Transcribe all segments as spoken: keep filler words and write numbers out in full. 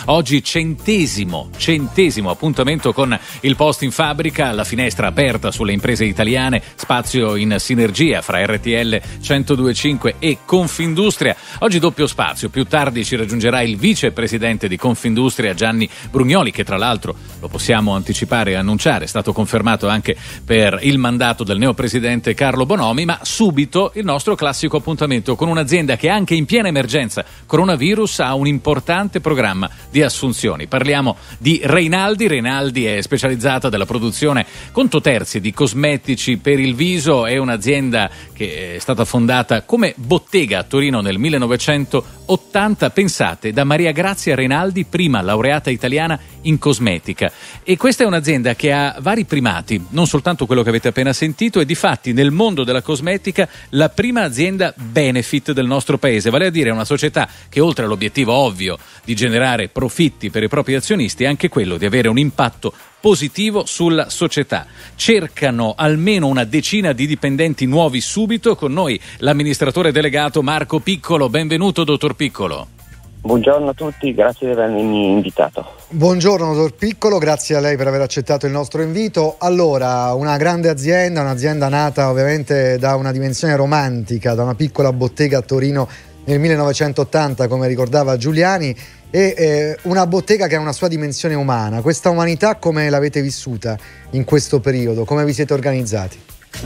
Oggi centesimo, centesimo appuntamento con il Post in Fabbrica, la finestra aperta sulle imprese italiane, spazio in sinergia fra R T L centodue e cinque e Confindustria. Oggi doppio spazio, più tardi ci raggiungerà il vicepresidente di Confindustria Gianni Brugnoli, che tra l'altro, lo possiamo anticipare e annunciare, è stato confermato anche per il mandato del neopresidente Carlo Bonomi, ma subito il nostro classico appuntamento con un'azienda che anche in piena emergenza coronavirus ha un importante programma di assunzioni. Parliamo di Reinaldi. Reinaldi è specializzata della produzione conto terzi di cosmetici per il viso, è un'azienda che è stata fondata come bottega a Torino nel millenovecentottanta, pensate, da Maria Grazia Reinaldi, prima laureata italiana in cosmetica. E questa è un'azienda che ha vari primati, non soltanto quello che avete appena sentito, e difatti nel mondo della cosmetica la prima azienda benefit del nostro paese, vale a dire una società che oltre all'obiettivo ovvio di generare profitti per i propri azionisti è anche quello di avere un impatto positivo sulla società. Cercano almeno una decina di dipendenti nuovi subito. Con noi l'amministratore delegato Marco Piccolo. Benvenuto, dottor Piccolo. Buongiorno a tutti, grazie di avermi invitato. Buongiorno dottor Piccolo, grazie a lei per aver accettato il nostro invito. Allora, una grande azienda, un'azienda nata ovviamente da una dimensione romantica, da una piccola bottega a Torino nel millenovecentottanta, come ricordava Giuliani, e eh, una bottega che ha una sua dimensione umana. Questa umanità come l'avete vissuta in questo periodo? Come vi siete organizzati?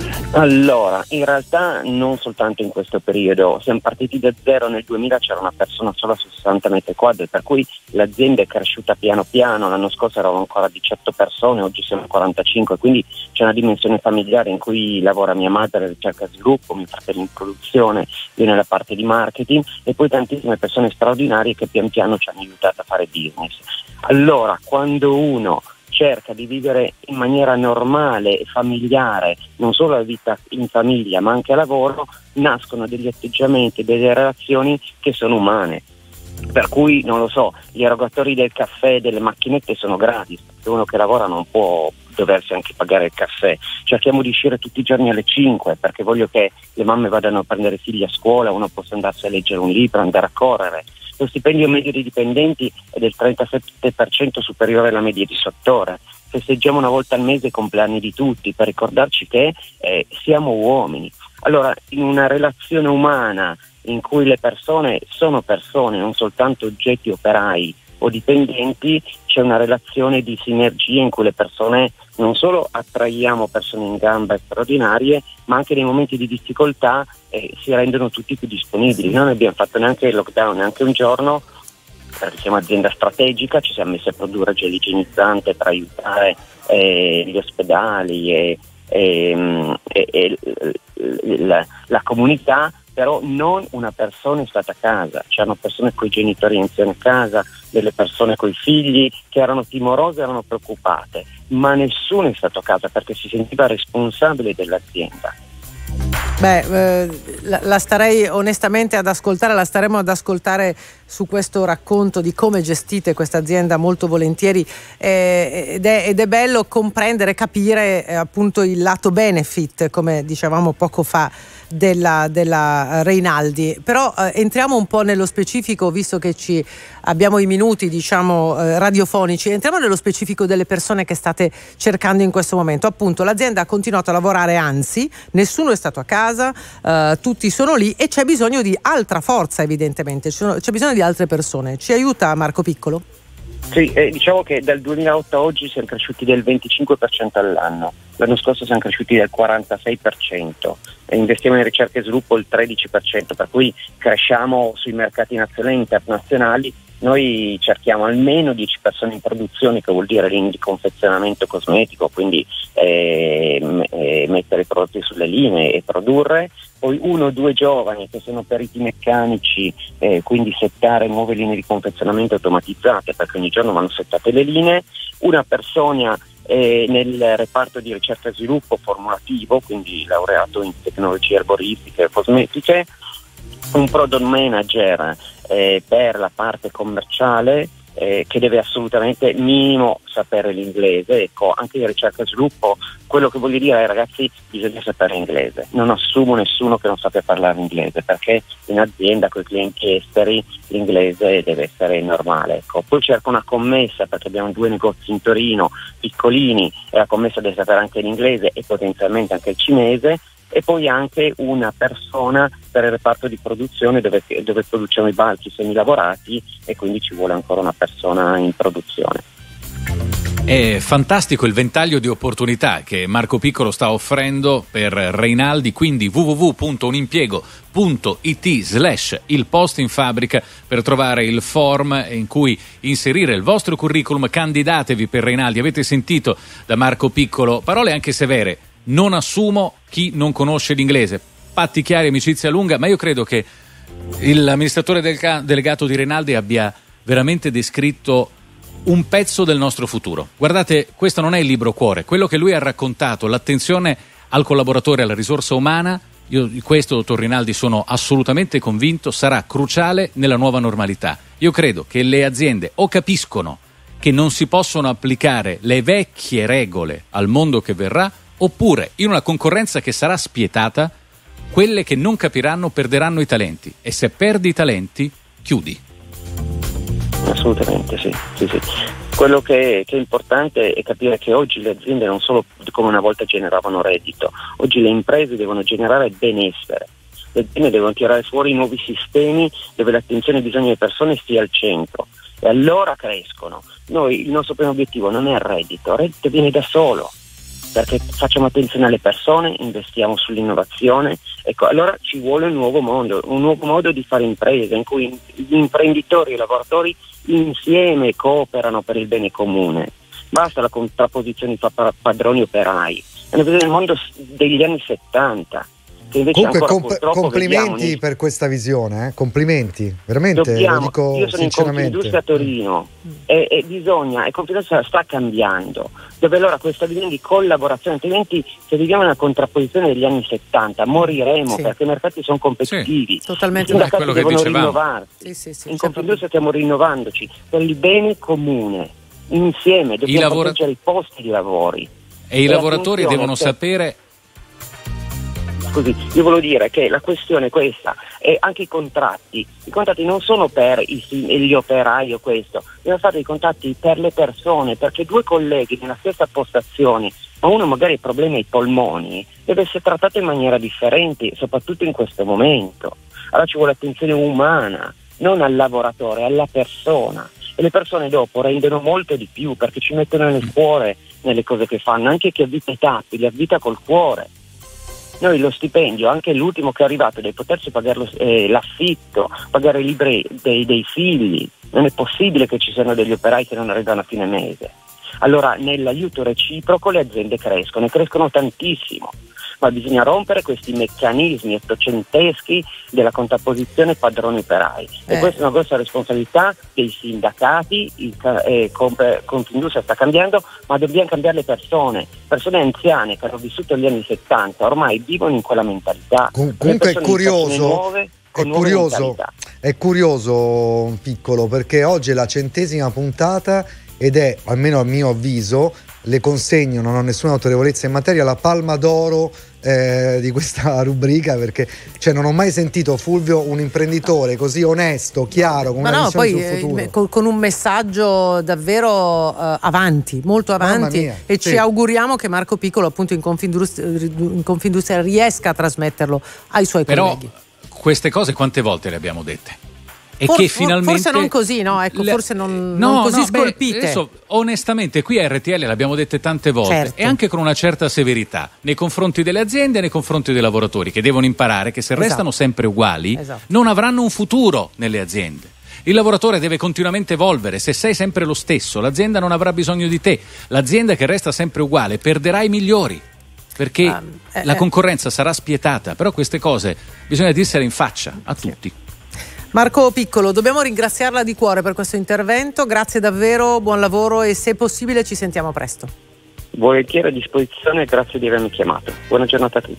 Allora, in realtà non soltanto in questo periodo, siamo partiti da zero. Nel duemila c'era una persona sola su sessanta metri quadri, per cui l'azienda è cresciuta piano piano. L'anno scorso eravamo ancora diciotto persone, oggi siamo quarantacinque, quindi c'è una dimensione familiare in cui lavora mia madre, ricerca e sviluppo, mio fratello in produzione, io nella parte di marketing, e poi tantissime persone straordinarie che pian piano ci hanno aiutato a fare business. Allora, quando uno cerca di vivere in maniera normale e familiare non solo la vita in famiglia ma anche a lavoro, nascono degli atteggiamenti, delle relazioni che sono umane. Per cui, non lo so, gli erogatori del caffè, delle macchinette sono gratis, perché uno che lavora non può doversi anche pagare il caffè. Cerchiamo di uscire tutti i giorni alle cinque perché voglio che le mamme vadano a prendere i figli a scuola, uno possa andarsi a leggere un libro, andare a correre. Lo stipendio medio dei dipendenti è del trentasette per cento superiore alla media di settore. Festeggiamo una volta al mese i compleanni di tutti per ricordarci che eh, siamo uomini. Allora, in una relazione umana in cui le persone sono persone, non soltanto oggetti operai o dipendenti, c'è una relazione di sinergia in cui le persone non solo attraiamo persone in gamba straordinarie, ma anche nei momenti di difficoltà eh, si rendono tutti più disponibili. Non abbiamo fatto neanche il lockdown, neanche un giorno, perché siamo azienda strategica, ci siamo messi a produrre gel igienizzante per aiutare eh, gli ospedali e, e, e, e la, la comunità, però non una persona è stata a casa. C'erano persone con i genitori anziani a casa, delle persone con i figli che erano timorose, erano preoccupate, ma nessuno è stato a casa perché si sentiva responsabile dell'azienda. Beh, eh, la, la starei onestamente ad ascoltare, la staremo ad ascoltare su questo racconto di come gestite questa azienda molto volentieri, eh, ed, è, ed è bello comprendere, capire eh, appunto il lato benefit, come dicevamo poco fa, della, della Reinaldi. Però eh, entriamo un po' nello specifico, visto che ci abbiamo i minuti diciamo eh, radiofonici, entriamo nello specifico delle persone che state cercando in questo momento. Appunto, l'azienda ha continuato a lavorare, anzi nessuno è stato a casa, eh, tutti sono lì e c'è bisogno di altra forza, evidentemente c'è, c'è bisogno di altre persone. Ci aiuta Marco Piccolo? Sì, eh, diciamo che dal duemilaotto a oggi siamo cresciuti del venticinque per cento all'anno, l'anno scorso siamo cresciuti del quarantasei per cento, e investiamo in ricerca e sviluppo il tredici per cento, per cui cresciamo sui mercati nazionali e internazionali. Noi cerchiamo almeno dieci persone in produzione, che vuol dire linee di confezionamento cosmetico, quindi eh, eh, mettere i prodotti sulle linee e produrre, poi uno o due giovani che sono periti meccanici, eh, quindi settare nuove linee di confezionamento automatizzate, perché ogni giorno vanno settate le linee, una persona eh, nel reparto di ricerca e sviluppo formulativo, quindi laureato in tecnologie erboristiche e cosmetiche, un product manager eh, per la parte commerciale, eh, che deve assolutamente minimo sapere l'inglese. Ecco, anche in ricerca e sviluppo quello che voglio dire ai ragazzi: bisogna sapere inglese. Non assumo nessuno che non sappia parlare inglese, perché in azienda con i clienti esteri l'inglese deve essere normale. Ecco. Poi cerco una commessa, perché abbiamo due negozi in Torino piccolini e la commessa deve sapere anche l'inglese e potenzialmente anche il cinese, e poi anche una persona per il reparto di produzione dove, dove produciamo i balchi semilavorati, e quindi ci vuole ancora una persona in produzione. È fantastico il ventaglio di opportunità che Marco Piccolo sta offrendo per Reinaldi, quindi w w w punto unimpiego punto i t slash il posto in fabbrica per trovare il form in cui inserire il vostro curriculum. Candidatevi per Reinaldi. Avete sentito da Marco Piccolo parole anche severe: non assumo chi non conosce l'inglese. Patti chiari, amicizia lunga, ma io credo che l'amministratore del delegato di Reinaldi abbia veramente descritto un pezzo del nostro futuro. Guardate, questo non è il libro cuore, quello che lui ha raccontato, l'attenzione al collaboratore, alla risorsa umana, io di questo, dottor Rinaldi, sono assolutamente convinto, sarà cruciale nella nuova normalità. Io credo che le aziende o capiscono che non si possono applicare le vecchie regole al mondo che verrà, oppure in una concorrenza che sarà spietata, quelle che non capiranno perderanno i talenti, e se perdi i talenti chiudi. Assolutamente sì, sì, sì. Quello che è, che è importante è capire che oggi le aziende non solo come una volta generavano reddito, oggi le imprese devono generare benessere, le aziende devono tirare fuori nuovi sistemi dove l'attenzione ai bisogni delle persone stia al centro, e allora crescono. Noi, il nostro primo obiettivo non è il reddito, il reddito viene da solo, perché facciamo attenzione alle persone, investiamo sull'innovazione. Ecco, allora ci vuole un nuovo mondo, un nuovo modo di fare impresa, in cui gli imprenditori e i lavoratori insieme cooperano per il bene comune. Basta la contrapposizione fra padroni e operai. È il mondo degli anni settanta. Che invece Comunque ancora, comp- complimenti vediamo, per questa visione, eh? Complimenti, veramente, dobbiamo, lo dico io sono in Confindustria a Torino e, e bisogna, e Confindustria sta cambiando, dove allora questa visione di collaborazione, altrimenti se viviamo una contrapposizione degli anni settanta moriremo, sì, perché i mercati sono competitivi, sì, totalmente, i sindacati quello che devono dicevamo. rinnovarsi, sì, sì, sì, in Confindustria stiamo rinnovandoci per il bene comune, insieme dobbiamo lavora- proteggere i posti di lavori e i e lavoratori devono che... sapere. Così, io volevo dire che la questione è questa, e anche i contratti, i contratti non sono per i, gli operai o questo, bisogna fare i contratti per le persone, perché due colleghi nella stessa postazione, ma uno magari ha problemi ai polmoni, deve essere trattato in maniera differente, soprattutto in questo momento. Allora ci vuole attenzione umana, non al lavoratore, alla persona, e le persone dopo rendono molto di più, perché ci mettono nel cuore nelle cose che fanno, anche chi avvita i tappi, li avvita col cuore. Noi lo stipendio, anche l'ultimo che è arrivato, deve potersi pagare eh, l'affitto, pagare i libri dei, dei figli. Non è possibile che ci siano degli operai che non arrivano a fine mese. Allora nell'aiuto reciproco le aziende crescono e crescono tantissimo, ma bisogna rompere questi meccanismi ottocenteschi della contrapposizione padroni-operai, eh. e questa è una grossa responsabilità dei sindacati. Il, eh, Confindustria sta cambiando, ma dobbiamo cambiare le persone, persone anziane che hanno vissuto gli anni settanta, ormai vivono in quella mentalità. Com- comunque è curioso, nuove, è curioso, è curioso Piccolo, perché oggi è la centesima puntata ed è, almeno a mio avviso, le consegno, non ho nessuna autorevolezza in materia, la palma d'oro eh, di questa rubrica, perché cioè, non ho mai sentito, Fulvio, un imprenditore così onesto, chiaro, con Ma una no, visione poi sul futuro. eh, con, con un messaggio davvero uh, avanti, molto avanti, mia, e sì. ci auguriamo che Marco Piccolo appunto in Confindustria, in Confindustria riesca a trasmetterlo ai suoi Però, colleghi. Queste cose quante volte le abbiamo dette? E For, che finalmente forse non così, no? Ecco, le, forse non, no, non così no, beh, scolpite. adesso, onestamente, qui a R T L l'abbiamo dette tante volte, Certo. e anche con una certa severità nei confronti delle aziende e nei confronti dei lavoratori, che devono imparare che se Esatto. restano sempre uguali Esatto. non avranno un futuro nelle aziende. Il lavoratore deve continuamente evolvere. Se sei sempre lo stesso, l'azienda non avrà bisogno di te. L'azienda che resta sempre uguale perderà i migliori, perché um, eh, la eh. concorrenza sarà spietata. Però queste cose bisogna dirsele in faccia a tutti. Marco Piccolo, dobbiamo ringraziarla di cuore per questo intervento, grazie davvero, buon lavoro, e se possibile ci sentiamo presto. Volentieri a disposizione, grazie di avermi chiamato. Buona giornata a tutti.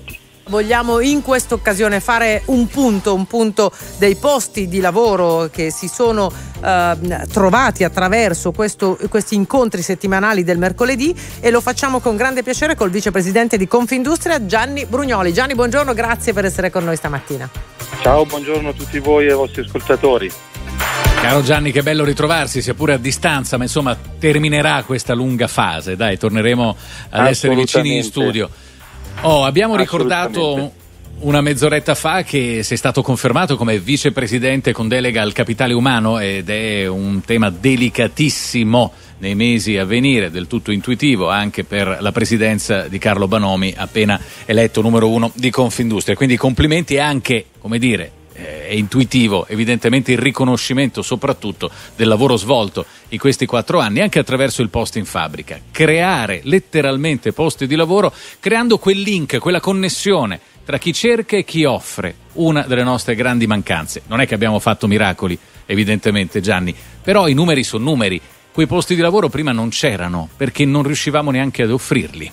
vogliamo in questa occasione fare un punto, un punto dei posti di lavoro che si sono eh, trovati attraverso questo, questi incontri settimanali del mercoledì, e lo facciamo con grande piacere col vicepresidente di Confindustria Gianni Brugnoli. Gianni, buongiorno, grazie per essere con noi stamattina. Ciao, buongiorno a tutti voi e ai vostri ascoltatori. Caro Gianni, che bello ritrovarsi, sia pure a distanza, ma insomma terminerà questa lunga fase, dai, torneremo ad essere vicini in studio. Oh, abbiamo ricordato una mezz'oretta fa che sei stato confermato come vicepresidente con delega al capitale umano, ed è un tema delicatissimo nei mesi a venire, del tutto intuitivo anche per la presidenza di Carlo Bonomi, appena eletto numero uno di Confindustria. Quindi complimenti, e anche, come dire, è intuitivo evidentemente il riconoscimento soprattutto del lavoro svolto in questi quattro anni, anche attraverso il posto in fabbrica. Creare letteralmente posti di lavoro, creando quel link, quella connessione tra chi cerca e chi offre, una delle nostre grandi mancanze. Non è che abbiamo fatto miracoli, evidentemente, Gianni, però i numeri sono numeri. Quei posti di lavoro prima non c'erano perché non riuscivamo neanche ad offrirli.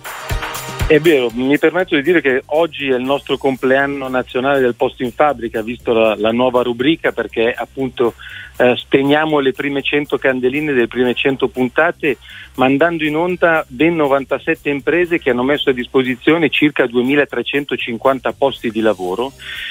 È vero, mi permetto di dire che oggi è il nostro compleanno nazionale del posto in fabbrica, visto la, la nuova rubrica, perché appunto eh, spegniamo le prime cento candeline delle prime cento puntate, mandando in onda ben novantasette imprese che hanno messo a disposizione circa duemilatrecentocinquanta posti di lavoro,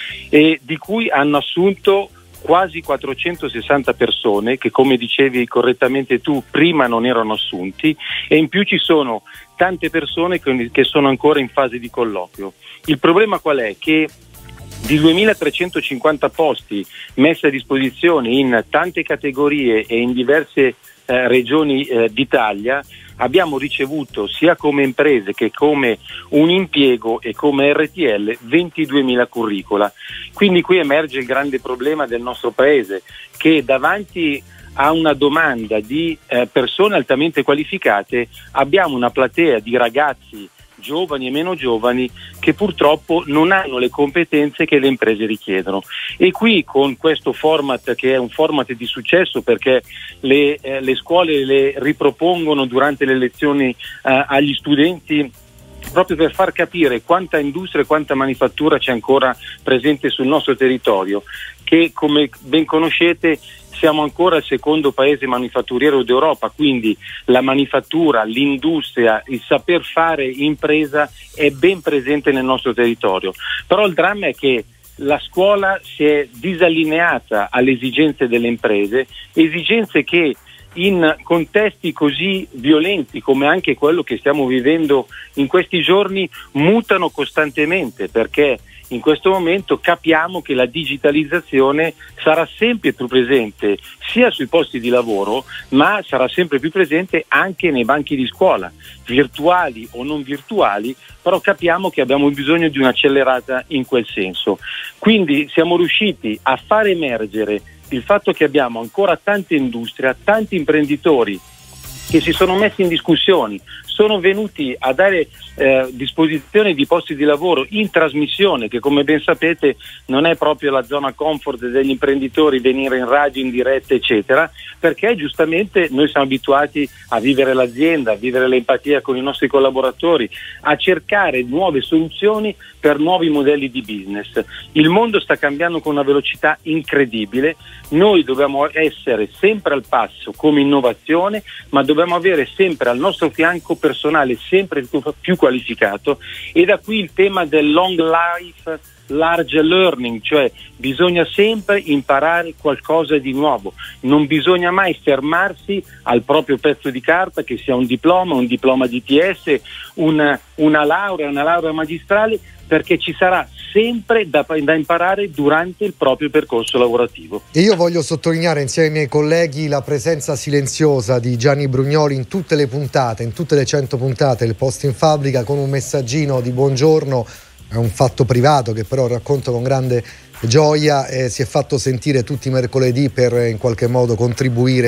e di cui hanno assunto quasi quattrocentosessanta persone che, come dicevi correttamente tu, prima non erano assunti, e in più ci sono tante persone che sono ancora in fase di colloquio. Il problema qual è? Che di duemilatrecentocinquanta posti messi a disposizione in tante categorie e in diverse eh, regioni eh, d'Italia, abbiamo ricevuto sia come imprese che come un impiego e come R T L ventiduemila curricula. Quindi qui emerge il grande problema del nostro paese, che davanti a una domanda di eh, persone altamente qualificate abbiamo una platea di ragazzi giovani e meno giovani che purtroppo non hanno le competenze che le imprese richiedono. E qui, con questo format, che è un format di successo perché le, eh, le scuole le ripropongono durante le lezioni eh, agli studenti, proprio per far capire quanta industria e quanta manifattura c'è ancora presente sul nostro territorio, che, come ben conoscete, siamo ancora il secondo paese manifatturiero d'Europa, quindi la manifattura, l'industria, il saper fare impresa è ben presente nel nostro territorio. Però il dramma è che la scuola si è disallineata alle esigenze delle imprese, esigenze che in contesti così violenti come anche quello che stiamo vivendo in questi giorni mutano costantemente, perché in questo momento capiamo che la digitalizzazione sarà sempre più presente sia sui posti di lavoro, ma sarà sempre più presente anche nei banchi di scuola, virtuali o non virtuali, però capiamo che abbiamo bisogno di un'accelerata in quel senso. Quindi siamo riusciti a far emergere il fatto che abbiamo ancora tante industrie, tanti imprenditori che si sono messi in discussione, sono venuti a dare eh, disposizione di posti di lavoro in trasmissione, che come ben sapete non è proprio la zona comfort degli imprenditori venire in radio, in diretta, eccetera, perché giustamente noi siamo abituati a vivere l'azienda, a vivere l'empatia con i nostri collaboratori, a cercare nuove soluzioni per nuovi modelli di business. Il mondo sta cambiando con una velocità incredibile, noi dobbiamo essere sempre al passo come innovazione, ma dobbiamo avere sempre al nostro fianco personale sempre più qualificato, e da qui il tema del long life large learning, cioè bisogna sempre imparare qualcosa di nuovo, non bisogna mai fermarsi al proprio pezzo di carta, che sia un diploma, un diploma di T S, una, una laurea, una laurea magistrale, perché ci sarà sempre da, da imparare durante il proprio percorso lavorativo. E io voglio sottolineare insieme ai miei colleghi la presenza silenziosa di Gianni Brugnoli in tutte le puntate, in tutte le cento puntate del Posto in Fabbrica, con un messaggino di buongiorno. È un fatto privato che però racconto con grande gioia, e si è fatto sentire tutti i mercoledì per in qualche modo contribuire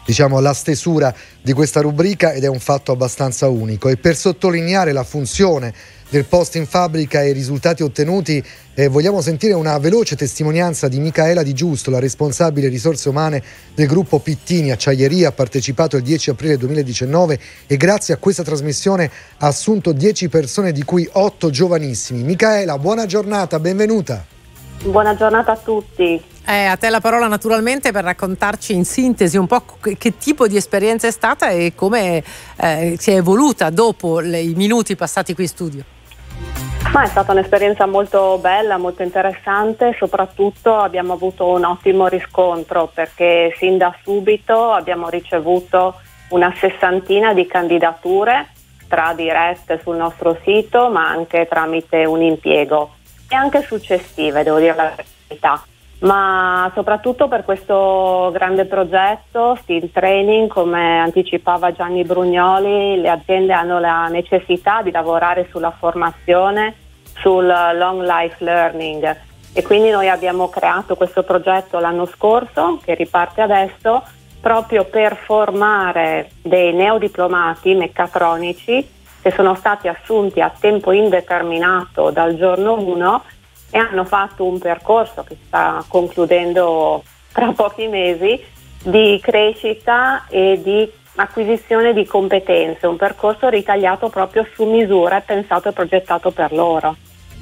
diciamo la stesura di questa rubrica, ed è un fatto abbastanza unico. E per sottolineare la funzione del post in fabbrica e i risultati ottenuti, eh, vogliamo sentire una veloce testimonianza di Micaela Di Giusto, la responsabile risorse umane del gruppo Pittini Acciaieria. Ha partecipato il dieci aprile duemiladiciannove e grazie a questa trasmissione ha assunto dieci persone, di cui otto giovanissimi. Micaela, buona giornata, benvenuta. Buona giornata a tutti. Eh, a te la parola naturalmente per raccontarci in sintesi un po' che tipo di esperienza è stata e come eh, si è evoluta dopo le, i minuti passati qui in studio. Ma è stata un'esperienza molto bella, molto interessante, soprattutto abbiamo avuto un ottimo riscontro perché sin da subito abbiamo ricevuto una sessantina di candidature, tra dirette sul nostro sito ma anche tramite un impiego, e anche successive, devo dire la verità. Ma soprattutto per questo grande progetto Steel Training, come anticipava Gianni Brugnoli, le aziende hanno la necessità di lavorare sulla formazione, sul long life learning, e quindi noi abbiamo creato questo progetto l'anno scorso, che riparte adesso, proprio per formare dei neodiplomati meccatronici che sono stati assunti a tempo indeterminato dal giorno uno e hanno fatto un percorso che sta concludendo tra pochi mesi di crescita e di acquisizione di competenze, un percorso ritagliato proprio su misura e pensato e progettato per loro.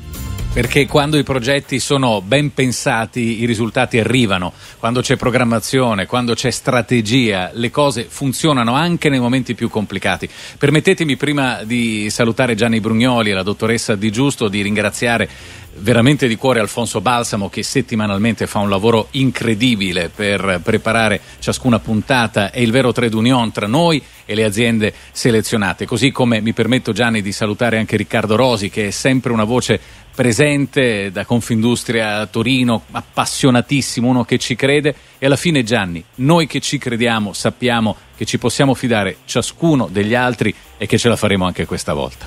Perché quando i progetti sono ben pensati i risultati arrivano, quando c'è programmazione, quando c'è strategia, le cose funzionano anche nei momenti più complicati. Permettetemi, prima di salutare Gianni Brugnoli e la dottoressa Di Giusto, di ringraziare veramente di cuore Alfonso Balsamo, che settimanalmente fa un lavoro incredibile per preparare ciascuna puntata, è il vero trade union tra noi e le aziende selezionate. Così come mi permetto, Gianni, di salutare anche Riccardo Rosi, che è sempre una voce presente da Confindustria Torino, appassionatissimo, uno che ci crede. E alla fine, Gianni, noi che ci crediamo sappiamo che ci possiamo fidare ciascuno degli altri e che ce la faremo anche questa volta.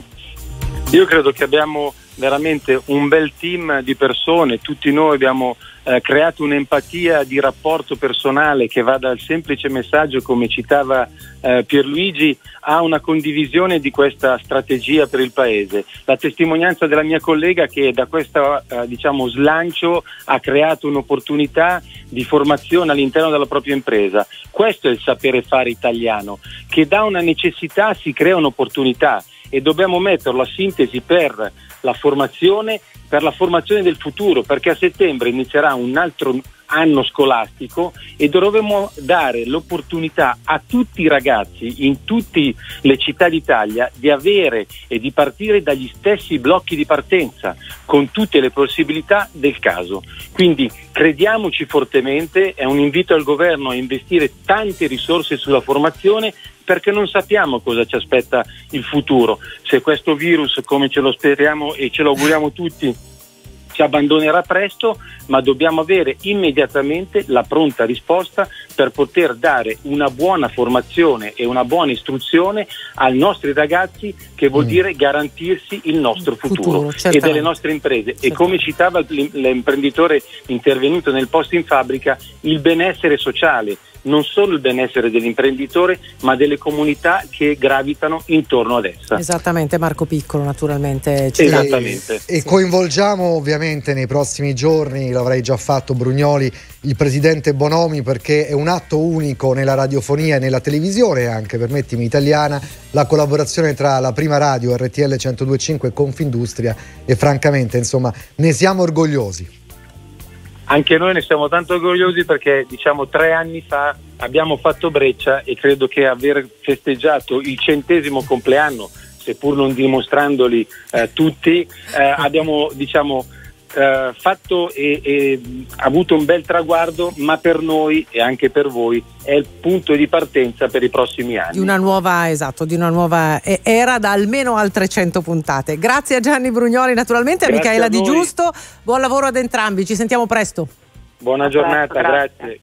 Io credo che abbiamo veramente un bel team di persone, tutti noi abbiamo eh, creato un'empatia di rapporto personale che va dal semplice messaggio, come citava eh, Pierluigi, a una condivisione di questa strategia per il Paese. La testimonianza della mia collega, che da questo eh, diciamo slancio ha creato un'opportunità di formazione all'interno della propria impresa. Questo è il sapere fare italiano, che da una necessità si crea un'opportunità, e dobbiamo metterlo a sintesi per la formazione, per la formazione del futuro, perché a settembre inizierà un altro anno scolastico e dovremo dare l'opportunità a tutti i ragazzi in tutte le città d'Italia di avere e di partire dagli stessi blocchi di partenza, con tutte le possibilità del caso. Quindi crediamoci fortemente, è un invito al governo a investire tante risorse sulla formazione, perché non sappiamo cosa ci aspetta il futuro. Se questo virus, come ce lo speriamo e ce lo auguriamo tutti, ci abbandonerà presto, ma dobbiamo avere immediatamente la pronta risposta per poter dare una buona formazione e una buona istruzione ai nostri ragazzi, che vuol mm. dire garantirsi il nostro futuro, futuro e delle nostre imprese. Certamente. E come citava l'imprenditore intervenuto nel post in fabbrica, il benessere sociale, non solo il benessere dell'imprenditore, ma delle comunità che gravitano intorno ad essa. Esattamente, Marco Piccolo naturalmente. Esattamente. E, e coinvolgiamo ovviamente nei prossimi giorni, l'avrei già fatto Brugnoli, il presidente Bonomi, perché è un atto unico nella radiofonia e nella televisione, anche, permettimi, italiana, la collaborazione tra la prima radio R T L centodue e cinque e Confindustria, e francamente, insomma, ne siamo orgogliosi. Anche noi ne siamo tanto orgogliosi, perché diciamo tre anni fa abbiamo fatto breccia, e credo che aver festeggiato il centesimo compleanno, seppur non dimostrandoli eh, tutti, eh, abbiamo diciamo eh, fatto e, e avuto un bel traguardo, ma per noi e anche per voi è il punto di partenza per i prossimi anni. Di una nuova, esatto, di una nuova era da almeno altre cento puntate. Grazie a Gianni Brugnoli, naturalmente, a Micaela Di Giusto. Buon lavoro ad entrambi, ci sentiamo presto. Buona giornata, grazie.